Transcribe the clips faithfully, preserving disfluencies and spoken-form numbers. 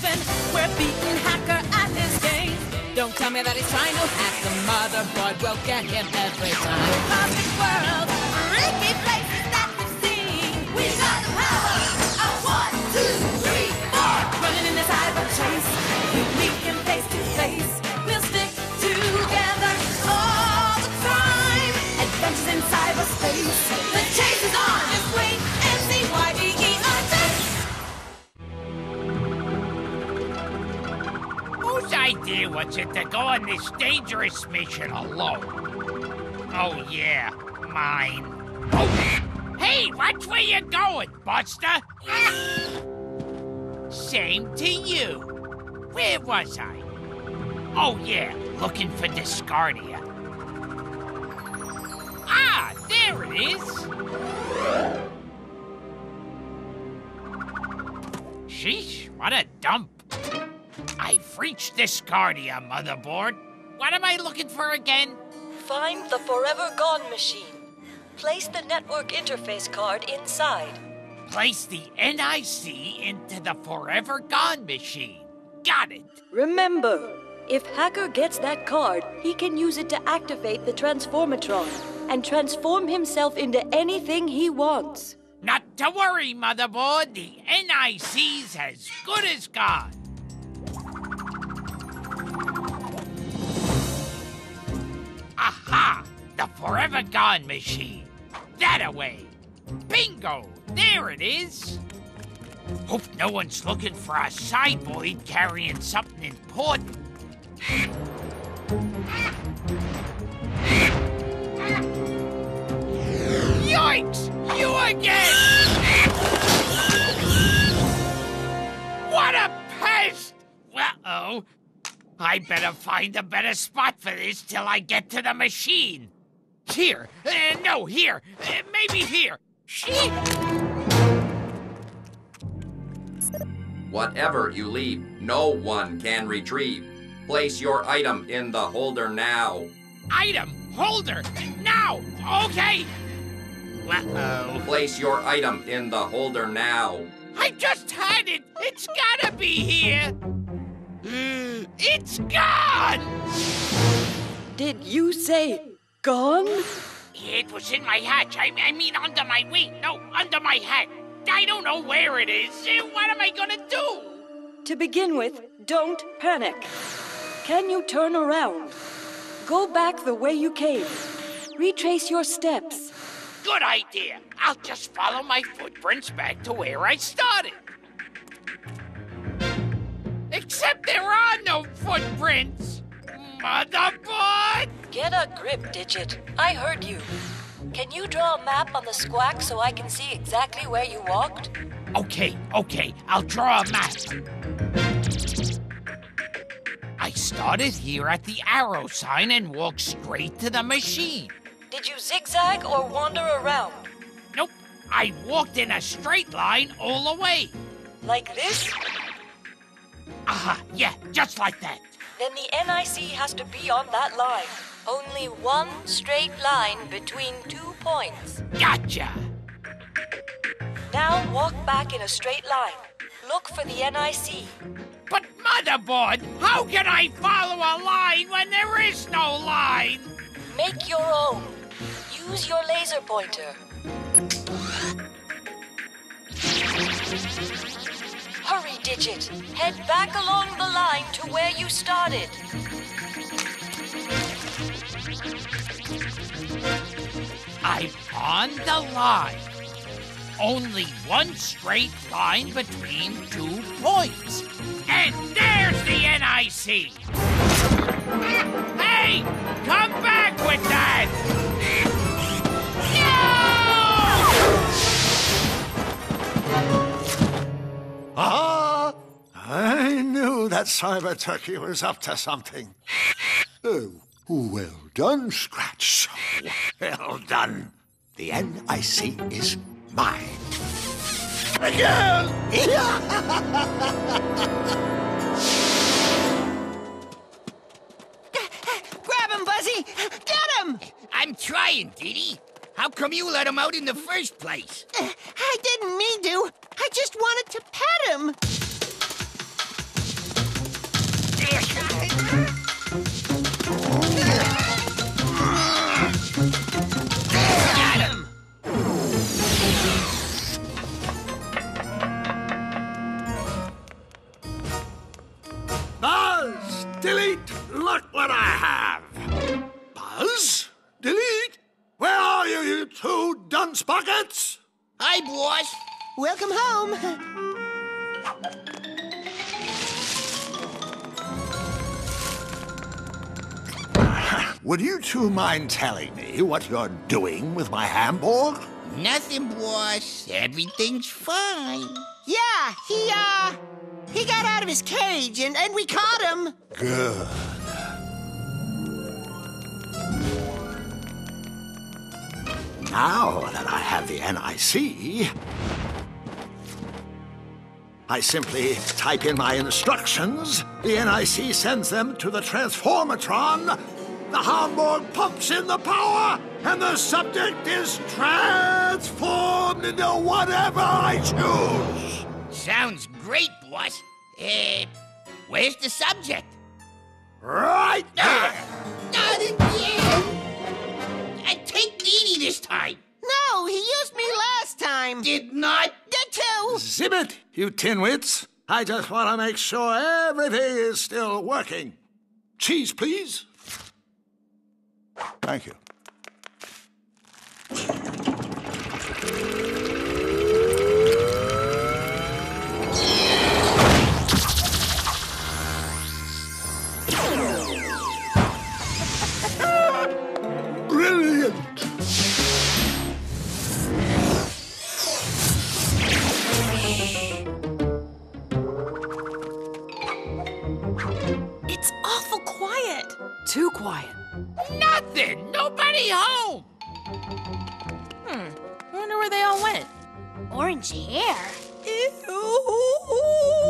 even. We're beating Hacker at his game. Don't tell me that he's trying to hack the motherboard. We'll get him every time. Cosmic world, freaky places that we've seen. We got the power of one, two, three, four. Running in the Cyberchase, unique and face to face. We'll stick together all the time. Adventures in cyberspace. The chase is on. Just wait and see why we eat our chase. Whose idea was it to go on this dangerous mission alone? Oh, yeah, mine. Oh, hey, watch where you're going, Buster. Same to you. Where was I? Oh, yeah, looking for Discardia. Ah, there it is. Sheesh, what a dump. I've reached Discardia, Motherboard. What am I looking for again? Find the Forever Gone machine. Place the network interface card inside. Place the N I C into the Forever Gone machine. Got it. Remember, if Hacker gets that card, he can use it to activate the Transformatron and transform himself into anything he wants. Not to worry, Motherboard. The N I C's as good as gone. Aha! The Forever Gone machine. That-a-way. Bingo! There it is. Hope no one's looking for a cyborg carrying something important. Yikes! You again! What a pest! Uh-oh. I better find a better spot for this till I get to the machine. Here. Uh, no, here. Uh, maybe here. Shit! Whatever you leave, no one can retrieve. Place your item in the holder now. Item? Holder? Now! Okay! Uh-oh. Place your item in the holder now. I just had it! It's gotta be here! It's gone! Did you say gone? It was in my hatch. I, I mean, under my wing. No, under my hat. I don't know where it is. What am I gonna do? To begin with, don't panic. Can you turn around? Go back the way you came. Retrace your steps. Good idea. I'll just follow my footprints back to where I started. Except there are no footprints. Motherboard! Get a grip, Digit. I heard you. Can you draw a map on the squack so I can see exactly where you walked? Okay, okay. I'll draw a map. I started here at the arrow sign and walked straight to the machine. Did you zigzag or wander around? Nope. I walked in a straight line all the way. Like this? Aha, yeah, just like that. Then the N I C has to be on that line. Only one straight line between two points. Gotcha! Now walk back in a straight line. Look for the N I C. But Motherboard, how can I follow a line when there is no line? Make your own. Use your laser pointer. Hurry, Digit. Head back along the line to where you started. I'm on the line. Only one straight line between two points. And there's the N I C. Hey, come back with that! No! Ah! I knew that Cyber Turkey was up to something. Oh, well done, Scratch. Well done. The N I C is mine. Again! Grab him, Buzzy! Get him! I'm trying, Didi. How come you let him out in the first place? Uh, I didn't mean to. I just wanted to pet him. delete, look what I have. Buzz, delete, where are you, you two dunce buckets? Hi, boss. Welcome home. Would you two mind telling me what you're doing with my Hamburg? Nothing, boss. Everything's fine. Yeah, he, uh, he got out of his cage and, and we caught him. Good. Now that I have the N I C, I simply type in my instructions, the N I C sends them to the Transformatron, the Hamburg pumps in the power, and the subject is transformed into whatever I choose. Sounds great, boss. Uh, where's the subject? Right there. Not again! And take Edie this time. No, he used me last time. Did not. Did too. Zip it, you tinwits. I just want to make sure everything is still working. Cheese, please. Thank you. Brilliant. It's awful quiet. Too quiet. Nothing! Nobody home! Hmm. I wonder where they all went. Orange hair. Ew!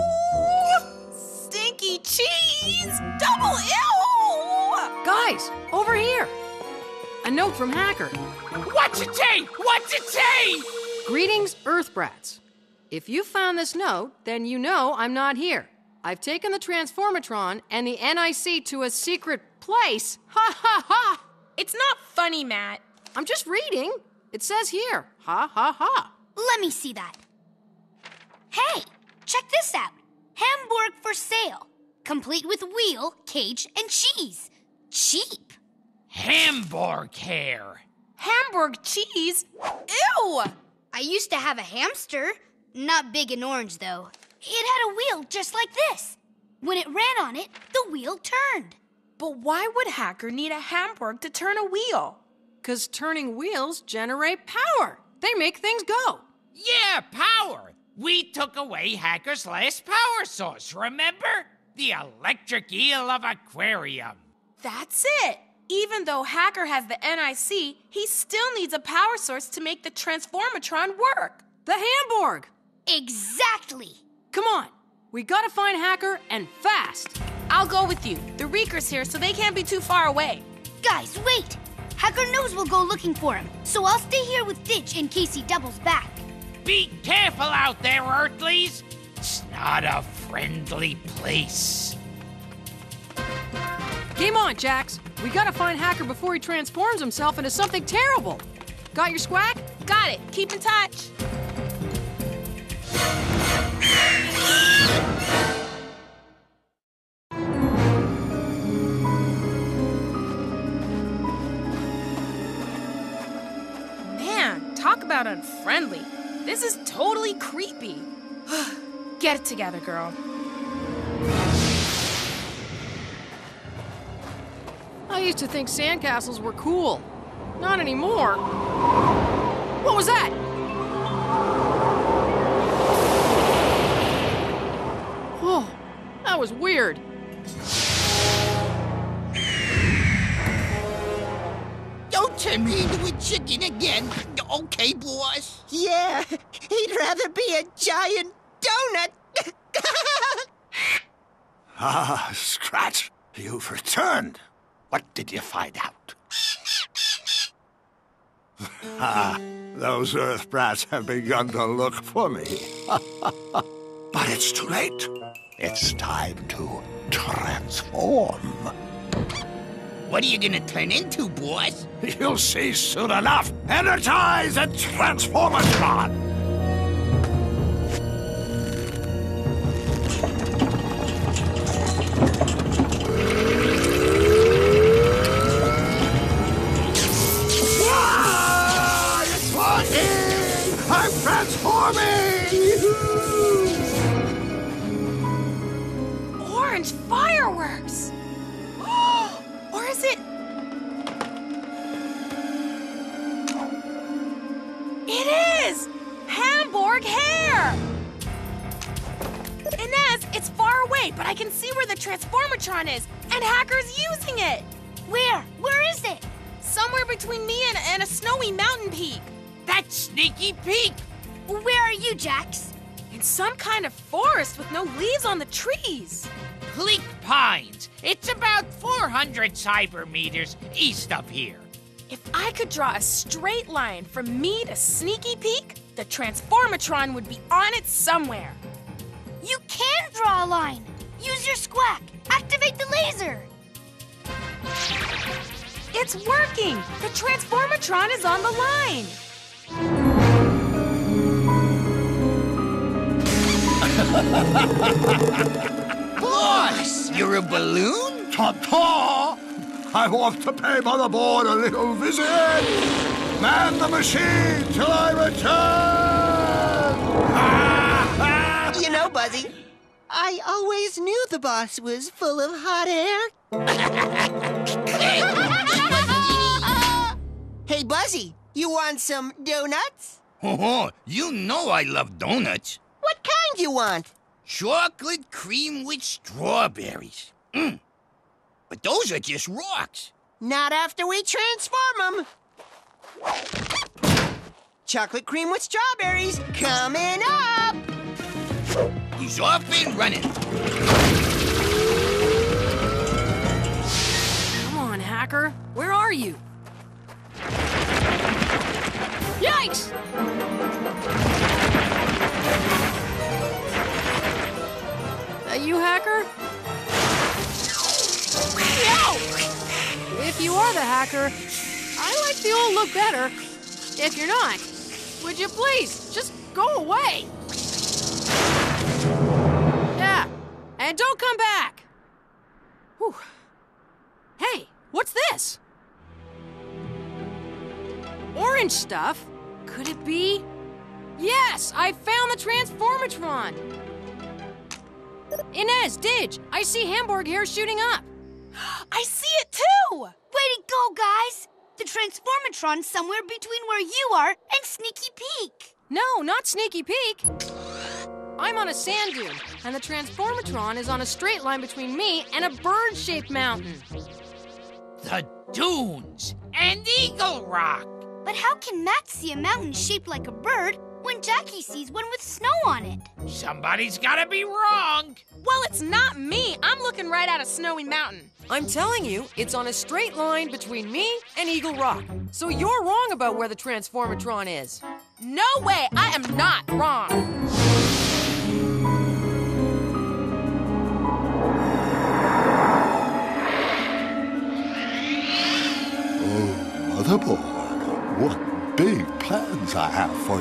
Stinky cheese! Double ew! Guys, over here! A note from Hacker. What's it say? What's it say? Greetings, Earthbrats. If you found this note, then you know I'm not here. I've taken the Transformatron and the N I C to a secret place. Ha ha ha! It's not funny, Matt. I'm just reading. It says here. Ha ha ha. Let me see that. Hey, check this out. Hamburg for sale. Complete with wheel, cage, and cheese. Cheap. Hamburg hair. Hamburg cheese? Ew! I used to have a hamster. Not big and orange, though. It had a wheel just like this. When it ran on it, the wheel turned. But why would Hacker need a Hamburg to turn a wheel? Because turning wheels generate power. They make things go. Yeah, power. We took away Hacker's last power source, remember? The electric eel of aquarium. That's it. Even though Hacker has the N I C, he still needs a power source to make the Transformatron work. The Hamburg. Exactly. Come on. We gotta find Hacker and fast. I'll go with you. The Reeker's here, so they can't be too far away. Guys, wait. Hacker knows we'll go looking for him, so I'll stay here with Ditch in case he doubles back. Be careful out there, Earthlies. It's not a friendly place. Game on, Jax. We gotta find Hacker before he transforms himself into something terrible. Got your squack? Got it. Keep in touch. Man, talk about unfriendly. This is totally creepy. Get it together, girl. I used to think sandcastles were cool. Not anymore. What was that? Oh, that was weird. Don't turn me into a chicken again. Okay, boss? Yeah, he'd rather be a giant donut. Ah, Scratch, you've returned. What did you find out? Ah, those Earth brats have begun to look for me. But it's too late. It's time to transform. What are you gonna turn into, boss? You'll see soon enough. Energize and Transformatron! right, but I can see where the Transformatron is, and Hacker's using it! Where? Where is it? Somewhere between me and, and a snowy mountain peak. That's Sneaky Pete! Where are you, Jax? In some kind of forest with no leaves on the trees. Bleak Pines. It's about four hundred cyber meters east of here. If I could draw a straight line from me to Sneaky Peak, the Transformatron would be on it somewhere. You can draw a line. Use your squack. Activate the laser. It's working! The Transformatron is on the line! Boss, you're a balloon? Ta-ta! I want to pay Motherboard a little visit! Man the machine till I return! You know, Buzzy, I always knew the boss was full of hot air. Hey, Buzzy, you want some donuts? Oh, you know I love donuts. What kind you want? Chocolate cream with strawberries. Mm. But those are just rocks. Not after we transform them. Chocolate cream with strawberries coming up. He's off and running. Come on, Hacker. Where are you? Yikes! That you, Hacker? No! If you are the hacker, I like the old look better. If you're not, would you please just go away? Yeah, and don't come back. Whew. Hey, what's this? Orange stuff? Could it be? Yes, I found the Transformatron. Inez, Didge, I see Hamburg here shooting up. I see it too! Way to go, guys! The Transformatron's somewhere between where you are and Sneaky Peak. No, not Sneaky Peak. I'm on a sand dune, and the Transformatron is on a straight line between me and a bird-shaped mountain. The dunes and Eagle Rock. But how can Matt see a mountain shaped like a bird when Jackie sees one with snow on it? Somebody's gotta be wrong. Well, it's not me. I'm looking right at a snowy mountain. I'm telling you, it's on a straight line between me and Eagle Rock. So you're wrong about where the Transformatron is. No way! I am not wrong. Oh, Motherboard, what big plans I have for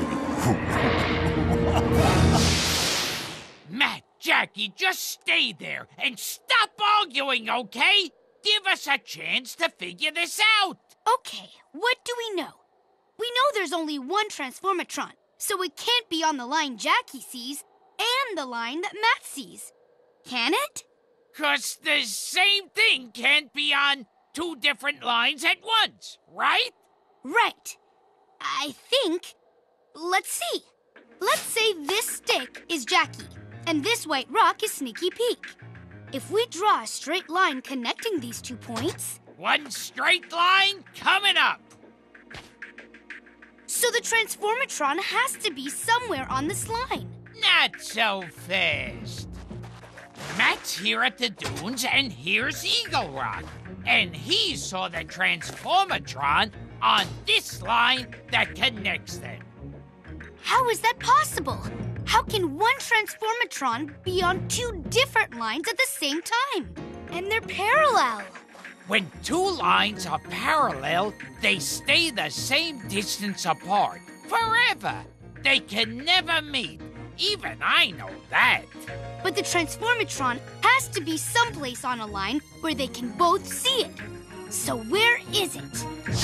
you. Matt, Jackie, just stay there and stop arguing, okay? Give us a chance to figure this out. Okay, what do we know? We know there's only one Transformatron, so it can't be on the line Jackie sees and the line that Matt sees. Can it? 'Cause the same thing can't be on two different lines at once, right? Right. I think... Let's see. Let's say this stick is Jackie, and this white rock is Sneaky Peak. If we draw a straight line connecting these two points... One straight line coming up. So the Transformatron has to be somewhere on this line. Not so fast. Matt's here at the dunes, and here's Eagle Rock. And he saw the Transformatron on this line that connects them. How is that possible? How can one Transformatron be on two different lines at the same time? And they're parallel. When two lines are parallel, they stay the same distance apart forever. They can never meet. Even I know that. But the Transformatron has to be someplace on a line where they can both see it. So where is it?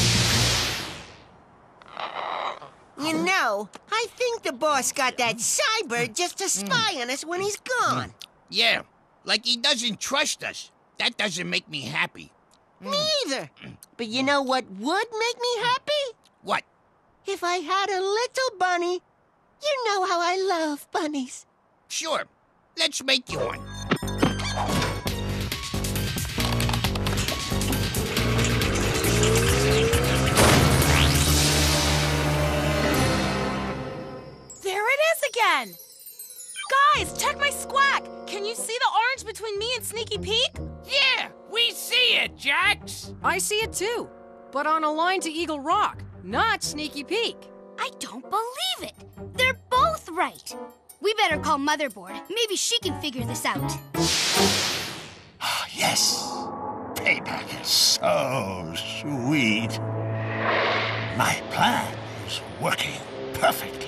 You know, I think the boss got that cyber just to spy on us when he's gone. Yeah, like he doesn't trust us. That doesn't make me happy. Me either. But you know what would make me happy? What? If I had a little bunny. You know how I love bunnies. Sure. Let's make you one. There it is again! Guys, check my squack! Can you see the orange between me and Sneaky Pete? Yeah, we see it, Jax. I see it too, but on a line to Eagle Rock, not Sneaky Peak. I don't believe it. They're both right. We better call Motherboard. Maybe she can figure this out. Ah, yes. Payback is so sweet. My plan is working perfectly.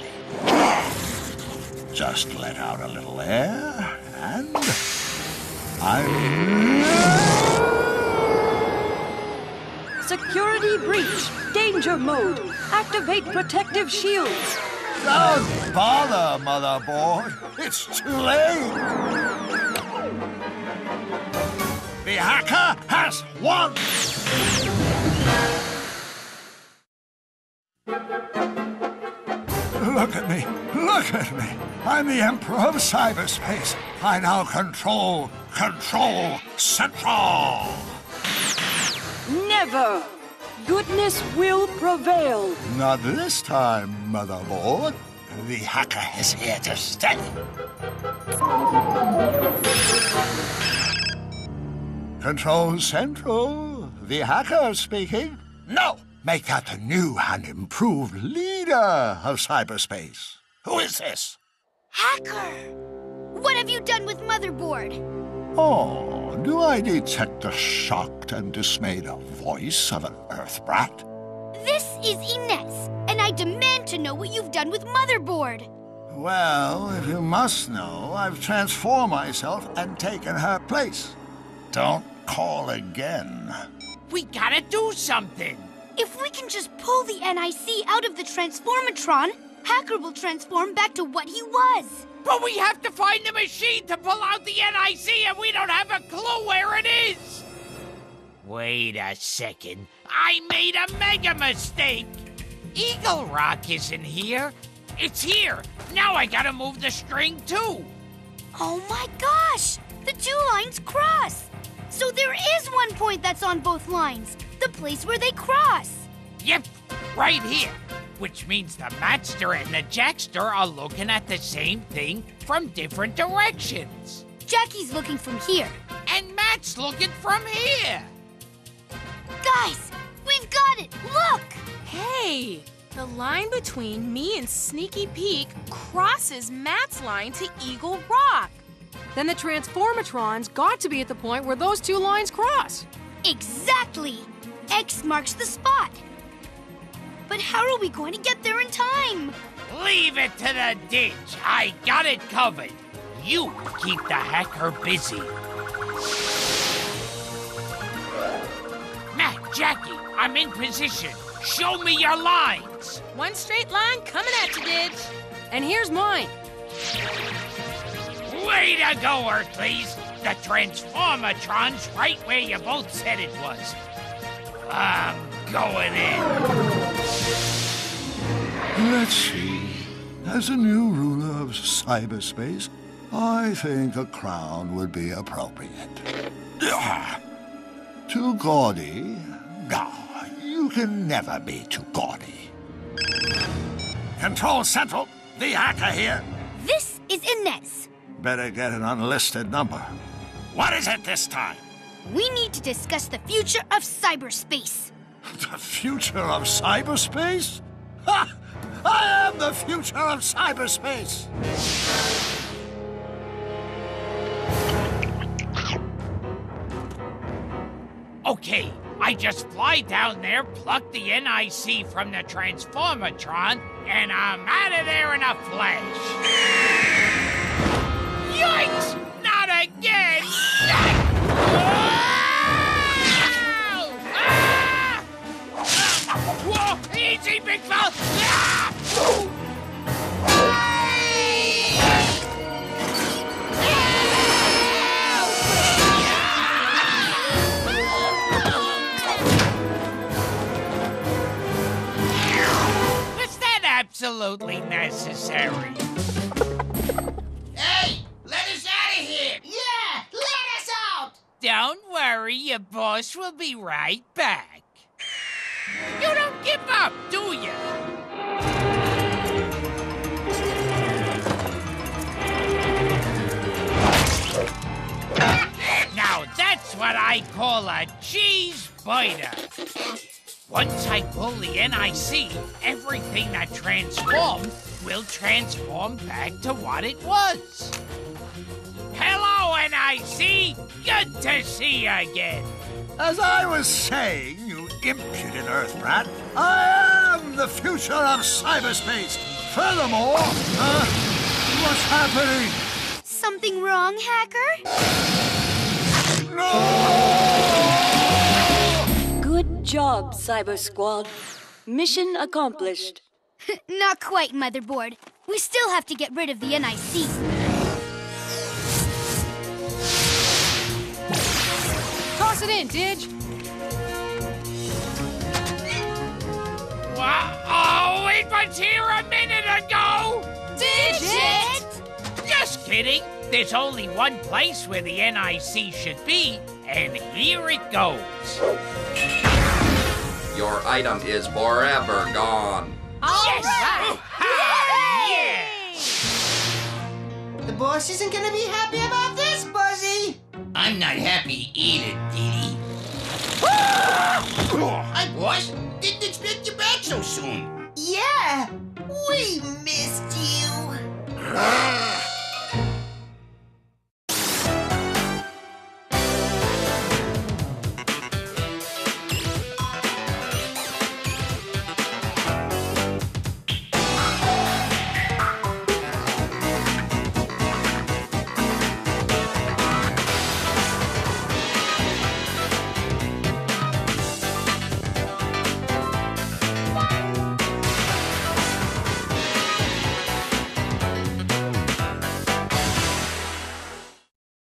Just let out a little air, and I'm... Security breach. Danger mode. Activate protective shields. Don't bother, Motherboard. It's too late. The hacker has won. Look at me. Look at me. I'm the Emperor of Cyberspace. I now control, control Central. Never. Goodness will prevail. Not this time, Motherboard. The hacker is here to stay. Control Central. The hacker speaking. No! Make that the new and improved leader of Cyberspace. Who is this? Hacker! What have you done with Motherboard? Oh, do I detect the shocked and dismayed voice of an Earth brat? This is Inez, and I demand to know what you've done with Motherboard. Well, if you must know, I've transformed myself and taken her place. Don't call again. We gotta do something. If we can just pull the N I C out of the Transformatron, Hacker will transform back to what he was. But we have to find the machine to pull out the N I C, and we don't have a clue where it is. Wait a second. I made a mega mistake. Eagle Rock isn't here. It's here. Now I gotta move the string, too. Oh my gosh! The two lines cross. So there is one point that's on both lines. The place where they cross. Yep, right here. Which means the Matster and the Jackster are looking at the same thing from different directions. Jackie's looking from here. And Matt's looking from here. Guys, we've got it! Look! Hey, the line between me and Sneaky Peek crosses Matt's line to Eagle Rock. Then the Transformatron's got to be at the point where those two lines cross. Exactly! X marks the spot. But how are we going to get there in time? Leave it to the ditch. I got it covered. You keep the hacker busy. Matt, Jackie, I'm in position. Show me your lines. One straight line coming at you, Didge. And here's mine. Way to go, Earthlies. The Transformatron's right where you both said it was. I'm going in. Let's see. As the new ruler of cyberspace, I think a crown would be appropriate. Ah, too gaudy? No, you can never be too gaudy. Control Central, the hacker here. This is Inez. Better get an unlisted number. What is it this time? We need to discuss the future of cyberspace. The future of cyberspace? Ha! I am the future of cyberspace! Okay, I just fly down there, pluck the N I C from the Transformatron, and I'm out of there in a flash. Yikes! Not again! Whoa! Easy, big fella! Ah! Was that absolutely necessary? Hey, let us out of here! Yeah, let us Don't worry, your boss will be right back. You don't give up, do you? Now that's what I call a cheese biter. Once I pull the N I C, everything that transformed will transform back to what it was. Hello, N I C! Good to see you again. As I was saying, you impudent Earthbrat, I am the future of cyberspace. Furthermore, uh, what's happening? Something wrong, Hacker? No! Good job, CyberSquad. Mission accomplished. Not quite, Motherboard. We still have to get rid of the N I C. Toss it in, Didge. Wow, oh, it was here a minute ago! Did it? Just kidding. There's only one place where the N I C should be, and here it goes. Your item is forever gone. Yes! right. Ha! Yeah! The boss isn't gonna be happy about this, Buzzy. I'm not happy either, Diddy. Hi, boss. Didn't expect you back so soon. Yeah, we missed you.